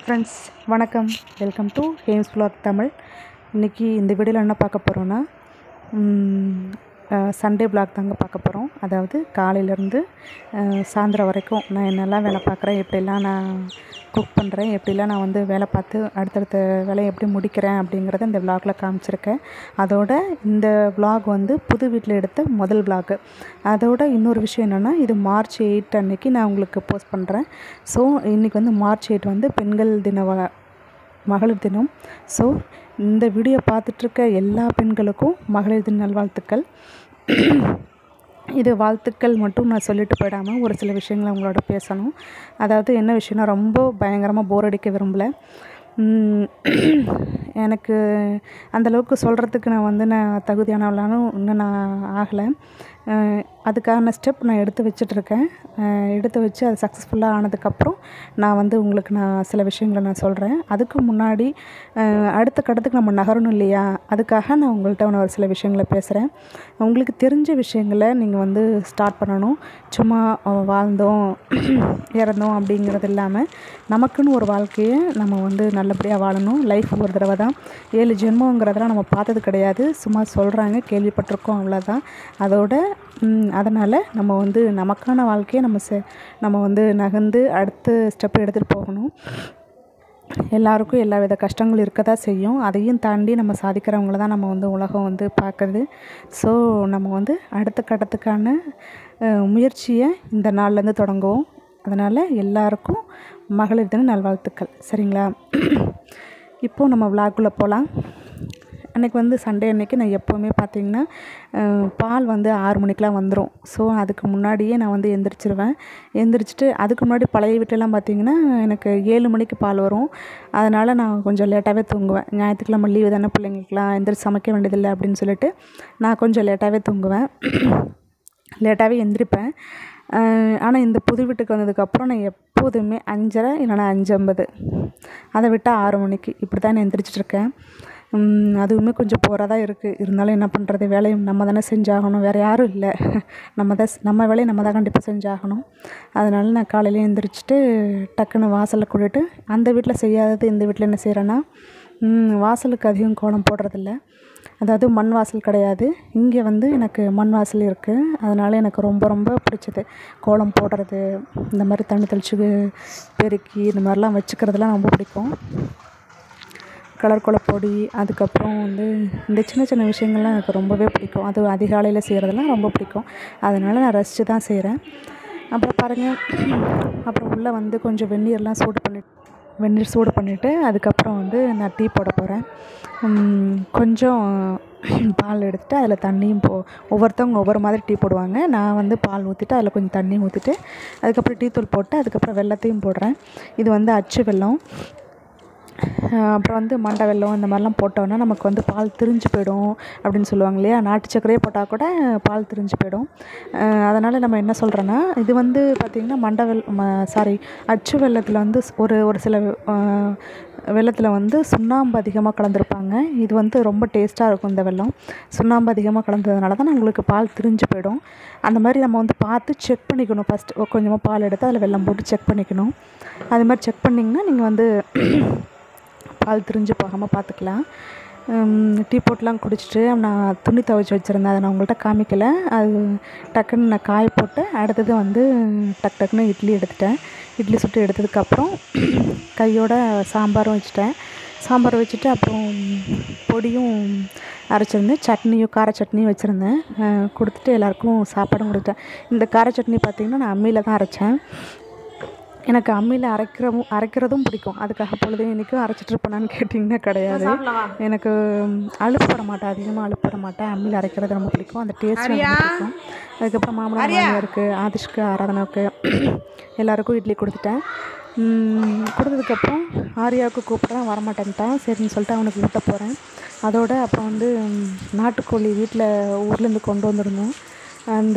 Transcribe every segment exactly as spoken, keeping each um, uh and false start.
Hi friends, வணக்கம். Welcome to ஹேம்ஸ் vlog Tamil. இன்றைக்கி இந்த வீடியோவில் என்ன பார்க்க போகிறோன்னா சண்டே vlog தாங்க பார்க்க போகிறோம். அதாவது காலையிலேருந்து சாயந்தரம் வரைக்கும் நான் என்னெல்லாம் வேலை பார்க்குறேன், எப்படிலாம் நான் குக் பண்ணுறேன், எப்படிலாம் நான் வந்து வேலை பார்த்து அடுத்தடுத்த வேலையை எப்படி முடிக்கிறேன் அப்படிங்கிறத இந்த விலாகில் காமிச்சிருக்கேன். அதோட இந்த vlog வந்து புது வீட்டில் எடுத்த முதல் vlog. அதோட இன்னொரு விஷயம் என்னென்னா, இது மார்ச் எயிட் அன்னைக்கு நான் உங்களுக்கு போஸ்ட் பண்ணுறேன். ஸோ இன்றைக்கி வந்து மார்ச் எயிட் வந்து பெண்கள் தின மகளிர் தினம். ஸோ இந்த வீடியோ பார்த்துட்ருக்க எல்லா பெண்களுக்கும் மகளிர் தின நல்வாழ்த்துக்கள். இது வாழ்த்துக்கள் மட்டும் நான் சொல்லிட்டு போயிடாமல் ஒரு சில விஷயங்களை உங்களோட பேசணும். அதாவது என்ன விஷயம்னா, ரொம்ப பயங்கரமாக போர் அடிக்க விரும்பலை. எனக்கு அந்தளவுக்கு சொல்கிறதுக்கு நான் வந்து நான் தகுதியானவளானும் இன்னும் நான் ஆகலை. அதுக்கான ஸ்டெப் நான் எடுத்து வச்சிட்ருக்கேன். எடுத்து வச்சு அது சக்ஸஸ்ஃபுல்லாக ஆனதுக்கப்புறம் நான் வந்து உங்களுக்கு நான் சில விஷயங்களை நான் சொல்கிறேன். அதுக்கு முன்னாடி அடுத்த கட்டத்துக்கு நம்ம நகரணும் இல்லையா, அதுக்காக நான் உங்கள்கிட்ட நான் ஒரு சில விஷயங்களை பேசுகிறேன். உங்களுக்கு தெரிஞ்ச விஷயங்களை நீங்கள் வந்து ஸ்டார்ட் பண்ணணும். சும்மா வாழ்ந்தோம் இறந்தோம் அப்படிங்கிறது இல்லாமல் நமக்குன்னு ஒரு வாழ்க்கையை நம்ம வந்து நல்லபடியாக வாழணும். லைஃப் ஒரு தடவை தான், ஏழு ஜென்மங்கிறதெல்லாம் நம்ம பார்த்தது கிடையாது, சும்மா சொல்கிறாங்க, கேள்விப்பட்டிருக்கோம், அவ்வளோதான். அதோட அதனால் நம்ம வந்து நமக்கான வாழ்க்கையை நம்ம செ நம்ம வந்து நகர்ந்து அடுத்த ஸ்டெப் எடுத்துகிட்டு போகணும். எல்லாருக்கும் எல்லா வித கஷ்டங்களும் இருக்க தான் செய்யும். அதையும் தாண்டி நம்ம சாதிக்கிறவங்கள தான் நம்ம வந்து உலகம் வந்து பார்க்குது. ஸோ நம்ம வந்து அடுத்த கட்டத்துக்கான முயற்சியை இந்த நாள்லேருந்து தொடங்குவோம். அதனால் எல்லாருக்கும் மகளிர் தின நல்வாழ்த்துக்கள். சரிங்களா? இப்போது நம்ம விலாக்குள்ளே போகலாம். அன்றைக்கி வந்து சண்டே அன்றைக்கி நான் எப்போவுமே பார்த்திங்கன்னா பால் வந்து ஆறு மணிக்கெலாம் வந்துடும். ஸோ அதுக்கு முன்னாடியே நான் வந்து எந்திரிச்சிருவேன். எந்திரிச்சிட்டு அதுக்கு முன்னாடி பழைய வீட்டிலலாம் பார்த்திங்கன்னா எனக்கு ஏழு மணிக்கு பால் வரும். அதனால் நான் கொஞ்சம் லேட்டாகவே தூங்குவேன். ஞாயிற்றுக்கிழமை லீவு தானே, பிள்ளைங்களுக்குலாம் எந்திரிச்சு சமைக்க வேண்டியதில்லை அப்படின்னு சொல்லிட்டு நான் கொஞ்சம் லேட்டாகவே தூங்குவேன், லேட்டாகவே எந்திரிப்பேன். ஆனால் இந்த புது வீட்டுக்கு வந்ததுக்கப்புறம் நான் எப்போதுமே அஞ்சரை இல்லைனா அஞ்சு ஐம்பது, அதை விட்டால் ஆறு மணிக்கு இப்படி தான் நான் எந்திரிச்சிட்ருக்கேன். அதுவுமே கொஞ்சம் போராக தான் இருக்குது. இருந்தாலும் என்ன பண்ணுறது, வேலையும் நம்ம தானே செஞ்சாகணும், வேறு யாரும் இல்லை. நம்ம தான் நம்ம வேலையை நம்ம தான் கண்டிப்பாக செஞ்சாகணும். அதனால் நான் காலையில் எழுந்திரிச்சிட்டு டக்குன்னு வாசலில் கூட்டிட்டு, அந்த வீட்டில் செய்யாதது இந்த வீட்டில் என்ன செய்கிறேன்னா, வாசலுக்கு அதிகம் கோலம் போடுறதில்ல. அதாவது மண் வாசல் கிடையாது, இங்கே வந்து எனக்கு மண் வாசல் இருக்குது. அதனால் எனக்கு ரொம்ப ரொம்ப பிடிச்சது கோலம் போடுறது, இந்த மாதிரி தண்ணி தெளிச்சு பெருக்கி இந்த மாதிரிலாம் வச்சுக்கிறதுலாம் ரொம்ப பிடிக்கும். கலர் கோலப்பொடி, அதுக்கப்புறம் வந்து இந்த சின்ன சின்ன விஷயங்கள்லாம் எனக்கு ரொம்பவே பிடிக்கும். அது அதிகாலையில் செய்கிறதெல்லாம் ரொம்ப பிடிக்கும். அதனால் நான் ரசித்து தான் செய்கிறேன். அப்புறம் பாருங்கள், அப்புறம் உள்ளே வந்து கொஞ்சம் வெந்நீர்லாம் சூடு பண்ணி வெந்நீர் சூடு பண்ணிவிட்டு அதுக்கப்புறம் வந்து நான் டீ போட போகிறேன். கொஞ்சம் பால் எடுத்துகிட்டு அதில் தண்ணியும் போ ஒவ்வொருத்தவங்க ஒவ்வொரு மாதிரி டீ போடுவாங்க. நான் வந்து பால் ஊற்றிட்டு அதில் கொஞ்சம் தண்ணி ஊற்றிட்டு அதுக்கப்புறம் டீ தூள் போட்டு அதுக்கப்புறம் வெல்லத்தையும் போடுறேன். இது வந்து அச்சு வெல்லம். அப்புறம் வந்து மண்டை வெல்லம் இந்த மாதிரிலாம் போட்டோன்னா நமக்கு வந்து பால் திரிஞ்சு போயிடும் அப்படின்னு சொல்லுவாங்க இல்லையா. நாட்டு சர்க்கரையே போட்டால் கூட பால் திரிஞ்சு போயிடும். அதனால் நம்ம என்ன சொல்கிறோன்னா, இது வந்து பார்த்திங்கன்னா மண்டை வெல் சாரி அச்சு வெல்லத்தில் வந்து ஒரு ஒரு சில வெல்லத்தில் வந்து சுண்ணாம்பு அதிகமாக கலந்துருப்பாங்க. இது வந்து ரொம்ப டேஸ்ட்டாக இருக்கும் இந்த வெல்லம். சுண்ணாம்பு அதிகமாக கலந்ததுனால தான் உங்களுக்கு பால் திரிஞ்சு போயிடும். அந்த மாதிரி நம்ம வந்து பார்த்து செக் பண்ணிக்கணும். ஃபஸ்ட்டு கொஞ்சமாக பால் எடுத்து அதில் வெல்லம் போட்டு செக் பண்ணிக்கணும். அது மாதிரி செக் பண்ணிங்கன்னா நீங்கள் வந்து பால் திரிஞ்சு போகாமல் பார்த்துக்கலாம். டீ போட்டுலாம் குடிச்சிட்டு நான் துணி துவைச்சி வச்சுருந்தேன், அதை நான் உங்கள்கிட்ட காமிக்கலை. அது டக்குன்னு நான் காய போட்டு அடுத்தது வந்து டக் டக்குன்னு இட்லி எடுத்துட்டேன். இட்லி சுட்டு எடுத்ததுக்கப்புறம் கையோட சாம்பாரும் வச்சுட்டேன். சாம்பார் வச்சுட்டு அப்புறம் பொடியும் அரைச்சிருந்தேன், சட்னியும் கார சட்னியும் வச்சுருந்தேன். கொடுத்துட்டு எல்லாேருக்கும் சாப்பாடும் கொடுத்தேன். இந்த கார சட்னி பார்த்திங்கன்னா நான் அம்மியில் தான் அரைச்சேன். எனக்கு அம்மியில் அரைக்கிறவும் அரைக்கிறதும் பிடிக்கும். அதுக்காக பொழுது இன்றைக்கும் அரைச்சிட்ருப்பேனான்னு கேட்டிங்கன்னா கிடையாது. எனக்கு அலுப்புப்பட மாட்டேன், அதிகமாக அலுப்புப்பட மாட்டேன். அம்மியில் அரைக்கிறது ரொம்ப பிடிக்கும், அந்த டேஸ்ட் ரொம்ப பிடிக்கும். அதுக்கப்புறம் மாமனார் மாமியாருக்கு, ஆதிஷ்க்கு, ஆராதனாவுக்கு எல்லாேருக்கும் இட்லி கொடுத்துட்டேன். கொடுத்ததுக்கப்புறம் ஆரியாவுக்கு கூப்பிட்றேன், வரமாட்டேன்ட்டான். சரின்னு சொல்லிட்டு அவனுக்கு ஊட்ட போகிறேன். அதோடு அப்போ வந்து நாட்டுக்கோழி வீட்டில் ஊர்லேருந்து கொண்டு வந்திருந்தோம். அந்த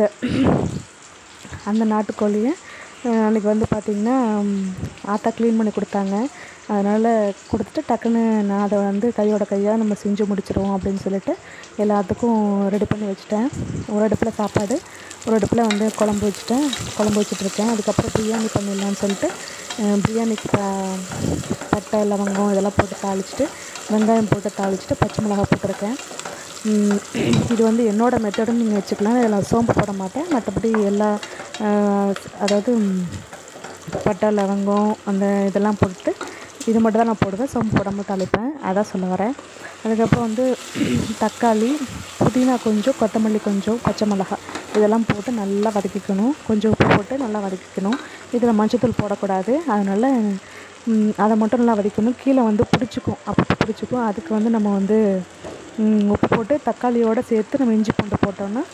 அந்த நாட்டுக்கோழியை அன்றைக்கி வந்து பார்த்திங்கன்னா ஆத்தா க்ளீன் பண்ணி கொடுத்தாங்க. அதனால் கொடுத்துட்டு டக்குன்னு நான் அதை வந்து கையோட கையாக நம்ம செஞ்சு முடிச்சிடுவோம் அப்படின்னு சொல்லிட்டு எல்லாத்துக்கும் ரெடி பண்ணி வச்சுட்டேன். ஒரு அடுப்பில் சாப்பாடு, ஒரு அடுப்பில் வந்து குழம்பு வச்சுட்டேன் குழம்பு வச்சுட்ருக்கேன். அதுக்கப்புறம் பிரியாணி பண்ணிடலான்னு சொல்லிட்டு பிரியாணிக்கு ப பட்டை லவங்கம் இதெல்லாம் போட்டு தாளிச்சிட்டு வெங்காயம் போட்டு தாளிச்சிட்டு பச்சை மிளகாய் போட்டிருக்கேன். இது வந்து என்னோடய மெத்தடுன்னு நீங்கள் வச்சுக்கலாம். இதில் சோம்பு போட மாட்டேன். மற்றபடி எல்லா அதாவது பட்டை லவங்கம் அந்த இதெல்லாம் போட்டு இது மட்டும் தான் நான் போடுவேன். சோம்பு போடாமல் தாளிப்பேன். அதான் சொல்ல வரேன். அதுக்கப்புறம் வந்து தக்காளி, புதினா கொஞ்சம், கொத்தமல்லி கொஞ்சம், பச்சை மிளகாய் இதெல்லாம் போட்டு நல்லா வதக்கிக்கணும். கொஞ்சம் உப்பு போட்டு நல்லா வதக்கிக்கணும். இதில் மஞ்சத்தூள் போடக்கூடாது. அதனால் அதை மட்டும் நல்லா வதக்கணும். கீழே வந்து பிடிச்சிக்கும், அப்போ பிடிச்சிக்கும். அதுக்கு வந்து நம்ம வந்து உப்பு போட்டு தக்காளியோடு சேர்த்து நம்ம இஞ்சி பூண்டு போட்டோம்னா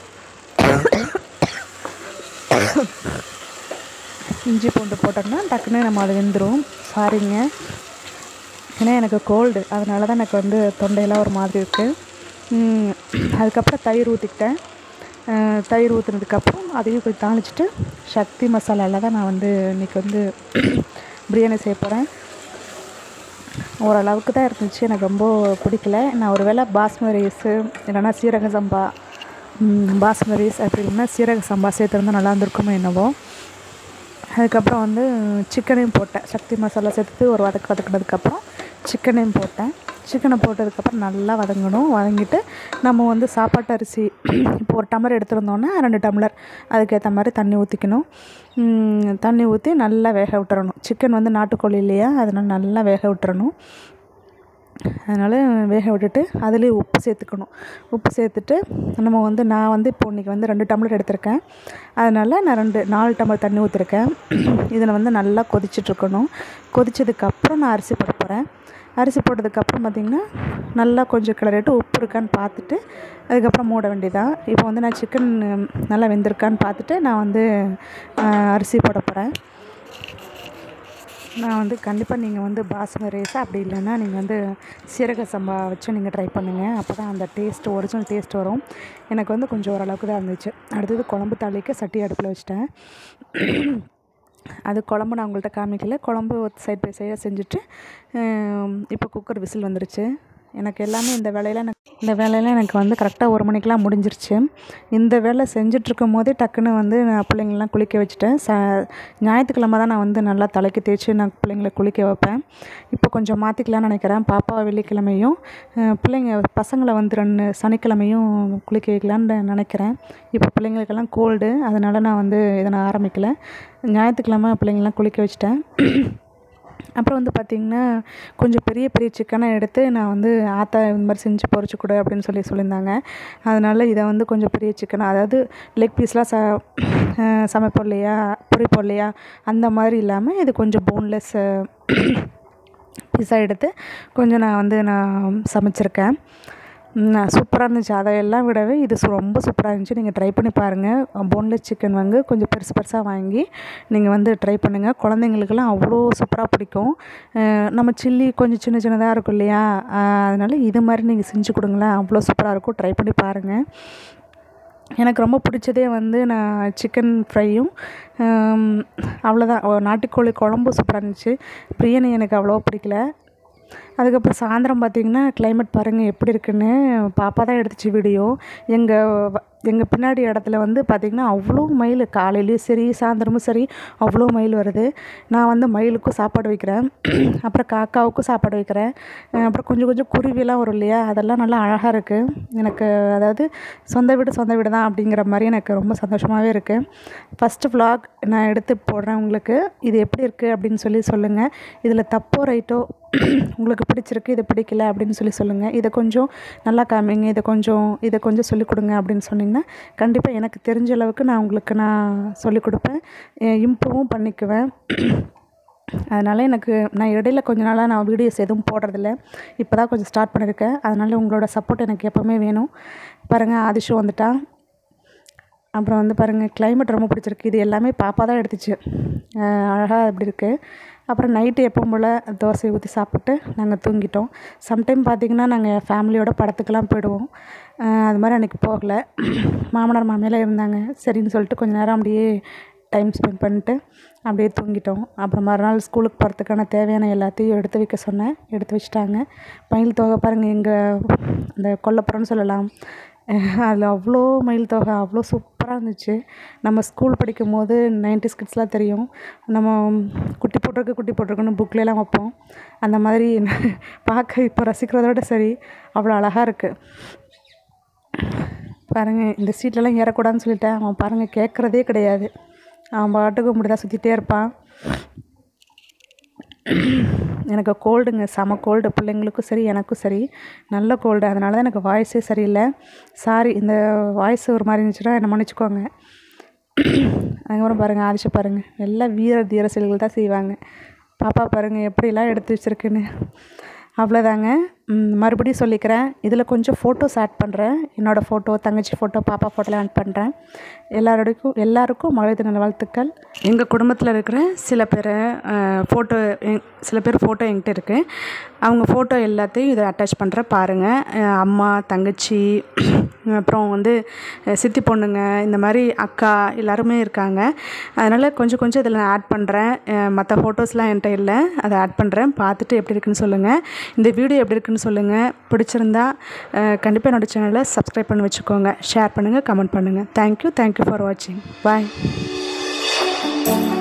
இஞ்சி பூண்டு போட்டோம்னா டக்குன்னு நம்ம அதை வெந்துடும். சாரிங்க, ஏன்னா எனக்கு கோல்டு, அதனால தான் எனக்கு வந்து தொண்டையெல்லாம் ஒரு மாதிரி இருக்குது. அதுக்கப்புறம் தயிர் ஊற்றிக்கிட்டேன். தயிர் ஊற்றுனதுக்கப்புறம் அதையும் கொஞ்சம் தாளிச்சிட்டு சக்தி மசாலாவில் தான் நான் வந்து இன்றைக்கி வந்து பிரியாணி செய்ய போகிறேன். ஓரளவுக்கு தான் இருந்துச்சு, எனக்கு ரொம்ப பிடிக்கல. நான் ஒரு வேளை பாஸ்மதி ரைஸு இல்லைன்னா சீரக சம்பா பாஸ்மதி ரைஸ் அப்படி இல்லைன்னா சீரக சம்பா சேர்த்துருந்தா நல்லா இருந்திருக்குமோ என்னவோ. அதுக்கப்புறம் வந்து சிக்கனையும் போட்டேன். சக்தி மசாலா சேர்த்து ஒரு வதக்கு வதக்கினதுக்கப்புறம் சிக்கனையும் போட்டேன். சிக்கனை போட்டதுக்கப்புறம் நல்லா வதங்கணும். வதங்கிட்டு நம்ம வந்து சாப்பாட்டு அரிசி இப்போ ஒரு டம்ளர் எடுத்துருந்தோன்னா ரெண்டு டம்ளர் அதுக்கேற்ற மாதிரி தண்ணி ஊற்றிக்கணும். தண்ணி ஊற்றி நல்லா வேக விட்டுறணும். சிக்கன் வந்து நாட்டுக்கோழி இல்லையா, அதனால் நல்லா வேக விட்டுறணும். அதனால் வேக விட்டுட்டு அதுலேயே உப்பு சேர்த்துக்கணும். உப்பு சேர்த்துட்டு நம்ம வந்து நான் வந்து இப்போ இன்றைக்கி வந்து ரெண்டு டம்ளர் எடுத்திருக்கேன். அதனால் நான் ரெண்டு நாலு டம்ளர் தண்ணி ஊற்றிருக்கேன். இதில் வந்து நல்லா கொதிச்சிட்ருக்கணும். கொதிச்சதுக்கப்புறம் நான் அரிசி போட போகிறேன். அரிசி போட்டதுக்கப்புறம் பார்த்திங்கன்னா நல்லா கொஞ்சம் கிளறிட்டு உப்பு இருக்கான்னு பார்த்துட்டு அதுக்கப்புறம் மூட வேண்டியதான். இப்போ வந்து நான் சிக்கன் நல்லா வெந்திருக்கான்னு பார்த்துட்டு நான் வந்து அரிசி போட போகிறேன். நான் வந்து கண்டிப்பாக நீங்கள் வந்து பாஸ்மதி ரைஸ் அப்படி இல்லைன்னா நீங்கள் வந்து சீரக சம்பா வச்சு நீங்கள் ட்ரை பண்ணுங்கள். அப்போ தான் அந்த டேஸ்ட் ஒரிஜினல் டேஸ்ட் வரும். எனக்கு வந்து கொஞ்சம் ஓரளவுக்கு தான் இருந்துச்சு. அடுத்தது குழம்பு தாளிக்க சட்டி அடுப்பில் வச்சிட்டேன். அது குழம்பு நான் உங்கள்கிட்ட காமிக்கல. குழம்பு சைட் பை சைடாக செஞ்சுட்டு இப்போ குக்கர் விசில் வந்துருச்சு. எனக்கு எல்லாமே இந்த வேலையில் எனக்கு இந்த வேலையில் எனக்கு வந்து கரெக்டாக ஒரு மணிக்கெலாம் முடிஞ்சிருச்சு. இந்த வேலை செஞ்சிட்ருக்கும் போதே டக்குன்னு வந்து நான் பிள்ளைங்களெலாம் குளிக்க வச்சுட்டேன். ச ஞாயிற்றுக்கிழமை தான் நான் வந்து நல்லா தலைக்கு தேய்ச்சி நான் பிள்ளைங்களை குளிக்க வைப்பேன். இப்போ கொஞ்சம் மாற்றிக்கலான்னு நினைக்கிறேன். பாப்பா வெள்ளிக்கிழமையும் பிள்ளைங்க பசங்களை வந்து ரெண்டு சனிக்கிழமையும் குளிக்க வைக்கலான்னு நினைக்கிறேன். இப்போ பிள்ளைங்களுக்கெல்லாம் கோல்டு, அதனால் நான் வந்து இதை நான் ஆரம்பிக்கலை. ஞாயிற்றுக்கிழமை பிள்ளைங்கள்லாம் குளிக்க வச்சுட்டேன். அப்புறம் வந்து பார்த்திங்கன்னா கொஞ்சம் பெரிய பெரிய சிக்கனை எடுத்து நான் வந்து ஆத்தா இந்த மாதிரி செஞ்சு பொரிச்சு கொடு அப்படின்னு சொல்லி சொல்லியிருந்தாங்க. அதனால் இதை வந்து கொஞ்சம் பெரிய சிக்கனை, அதாவது லெக் பீஸ்லாம் ச சமைப்போம் இல்லையா, பொரிப்போம் இல்லையா, அந்த மாதிரி இல்லாமல் இது கொஞ்சம் போன்லெஸ் பீஸாக எடுத்து கொஞ்சம் நான் வந்து நான் சமைச்சிருக்கேன். நான் சூப்பராக இருந்துச்சு. அதையெல்லாம் விடவே இது ரொம்ப சூப்பராக இருந்துச்சு. நீங்கள் ட்ரை பண்ணி பாருங்கள். போன்லெஸ் சிக்கன் வந்து கொஞ்சம் பெருசு பெருசாக வாங்கி நீங்கள் வந்து ட்ரை பண்ணுங்கள். குழந்தைங்களுக்கெல்லாம் அவ்வளோ சூப்பராக பிடிக்கும். நம்ம சில்லி கொஞ்சம் சின்ன சின்னதாக இருக்கும் இல்லையா, அதனால் இது மாதிரி நீங்கள் செஞ்சு கொடுங்களேன், அவ்வளோ சூப்பராக இருக்கும். ட்ரை பண்ணி பாருங்கள். எனக்கு ரொம்ப பிடிச்சதே வந்து நான் சிக்கன் ஃப்ரையும் அவ்வளோதான். நாட்டுக்கோழி குழம்பும் சூப்பராக இருந்துச்சு. பிரியாணி எனக்கு அவ்வளோவா பிடிக்கல. அதுக்கப்புறம் சாயந்தரம் பார்த்திங்கன்னா கிளைமேட் பாருங்கள் எப்படி இருக்குன்னு. பாப்பா தான் எடுத்துச்சு வீடியோ. எங்கள் எங்கள் பின்னாடி இடத்துல வந்து பார்த்திங்கன்னா அவ்வளோ மயில், காலையிலையும் சரி சாயந்தரமும் சரி அவ்வளோ மயில் வருது. நான் வந்து மயிலுக்கும் சாப்பாடு வைக்கிறேன், அப்புறம் காக்காவுக்கும் சாப்பாடு வைக்கிறேன். அப்புறம் கொஞ்சம் கொஞ்சம் குருவிலாம் வரும் இல்லையா, அதெல்லாம் நல்லா அழகாக இருக்குது எனக்கு. அதாவது சொந்த வீடு சொந்த வீடு தான் அப்படிங்கிற மாதிரி எனக்கு ரொம்ப சந்தோஷமாகவே இருக்குது. ஃபஸ்ட்டு vlog நான் எடுத்து போடுறேன் உங்களுக்கு. இது எப்படி இருக்குது அப்படின்னு சொல்லி சொல்லுங்கள். இதில் தப்போ ரைட்டோ உங்களுக்கு பிடிச்சிருக்கு, இது பிடிக்கல அப்படின்னு சொல்லி சொல்லுங்கள். இதை கொஞ்சம் நல்லா காமிங்க, இதை கொஞ்சம் இதை கொஞ்சம் சொல்லிக் கொடுங்க அப்படின்னு சொன்னிங்கன்னா கண்டிப்பாக எனக்கு தெரிஞ்ச அளவுக்கு நான் உங்களுக்கு நான் சொல்லிக் கொடுப்பேன், இம்ப்ரூவும் பண்ணிக்குவேன். அதனால் எனக்கு நான் இடையில கொஞ்ச நாளாக நான் வீடியோஸ் எதுவும் போடுறதில்ல. இப்போ தான் கொஞ்சம் ஸ்டார்ட் பண்ணியிருக்கேன். அதனால் உங்களோட சப்போர்ட் எனக்கு எப்போவுமே வேணும். பாருங்கள் ஆதிஷு வந்துட்டா. அப்புறம் வந்து பாருங்கள் கிளைமேட் ரொம்ப பிடிச்சிருக்கு. இது எல்லாமே பாப்பா தான் எடுத்துச்சு. அழகாக எப்படி இருக்குது. அப்புறம் நைட்டு எப்பவும் போல் தோசை ஊற்றி சாப்பிட்டு நாங்கள் தூங்கிட்டோம். சம்டைம் பார்த்திங்கன்னா நாங்கள் ஃபேமிலியோட படத்துக்கெல்லாம் போயிடுவோம். அது மாதிரி அன்றைக்கி போகலை. மாமனார் மாமியாலாம் இருந்தாங்க. சரின்னு சொல்லிட்டு கொஞ்சம் நேரம் அப்படியே டைம் ஸ்பெண்ட் பண்ணிட்டு அப்படியே தூங்கிட்டோம். அப்புறம் மறுநாள் ஸ்கூலுக்கு போகிறதுக்கான தேவையான எல்லாத்தையும் எடுத்து வைக்க சொன்னேன். எடுத்து வச்சுட்டாங்க. மயில் தோகை பாருங்கள், எங்கள் அந்த கொல்லப்புறம்னு சொல்லலாம், அதில் அவ்வளோ மயில் தொகை அவ்வளோ சூப்பராக இருந்துச்சு. நம்ம ஸ்கூல் படிக்கும் போது நைன்டிஸ் கிட்ஸ்லாம் தெரியும், நம்ம குட்டி போட்டிருக்கு குட்டி போட்டிருக்குன்னு புக்லலாம் வைப்போம். அந்த மாதிரி பார்க்க இப்போ ரசிக்கிறதோட சரி அவ்வளோ அழகாக இருக்குது. பாருங்கள், இந்த சீட்லலாம் ஏறக்கூடாதுன்னு சொல்லிட்டேன். அவன் பாருங்கள் கேட்குறதே கிடையாது. அவன் பாட்டுக்கு இப்படி தான் சுற்றிட்டே இருப்பான். எனக்கு கோல்டுங்க, செம கோல்டு. பிள்ளைங்களுக்கும் சரி எனக்கும் சரி நல்ல கோல்டு. அதனால தான் எனக்கு வாய்ஸே சரியில்லை. சாரி, இந்த வாய்ஸ் ஒரு மாதிரி இருந்துச்சுன்னா என்னை மன்னிச்சிக்கோங்க. அதுக்கப்புறம் பாருங்கள், ஆதிஷை பாருங்கள், எல்லாம் வீர தீர செயல்கள் தான் செய்வாங்க. பாப்பா பாருங்கள் எப்படிலாம் எடுத்து வச்சுருக்குன்னு. அவ்வளோதாங்க. மறுபடியும் சொல்லிக்கிறேன், இதில் கொஞ்சம் ஃபோட்டோஸ் ஆட் பண்ணுறேன். என்னோடய ஃபோட்டோ, தங்கச்சி ஃபோட்டோ, பாப்பா ஃபோட்டோலாம் ஆட் பண்ணுறேன். எல்லாரோடையும் எல்லாருக்கும் மகளிர் தின வாழ்த்துக்கள். எங்கள் குடும்பத்தில் இருக்கிற சில பேர் ஃபோட்டோ சில பேர் ஃபோட்டோ என்கிட்ட இருக்குது. அவங்க ஃபோட்டோ எல்லாத்தையும் இதை அட்டாச் பண்ணுறேன் பாருங்கள். அம்மா, தங்கச்சி, அப்புறம் வந்து சித்தி பொண்ணுங்க, இந்த மாதிரி அக்கா எல்லாருமே இருக்காங்க. அதனால் கொஞ்சம் கொஞ்சம் இதில் நான் ஆட் பண்ணுறேன். மற்ற ஃபோட்டோஸ்லாம் என்கிட்ட இல்லை, அதை ஆட் பண்ணுறேன். பார்த்துட்டு எப்படி இருக்குன்னு சொல்லுங்கள். இந்த வீடியோ எப்படி இருக்குன்னு சொல்லுங்கள். பிடிச்சிருந்தா கண்டிப்பாக என்னோடய சேனலை சப்ஸ்கிரைப் பண்ணி வச்சுக்கோங்க. ஷேர் பண்ணுங்கள், கமெண்ட் பண்ணுங்கள். தேங்க்யூ தேங்க்யூ ஃபார் வாட்சிங். பாய்.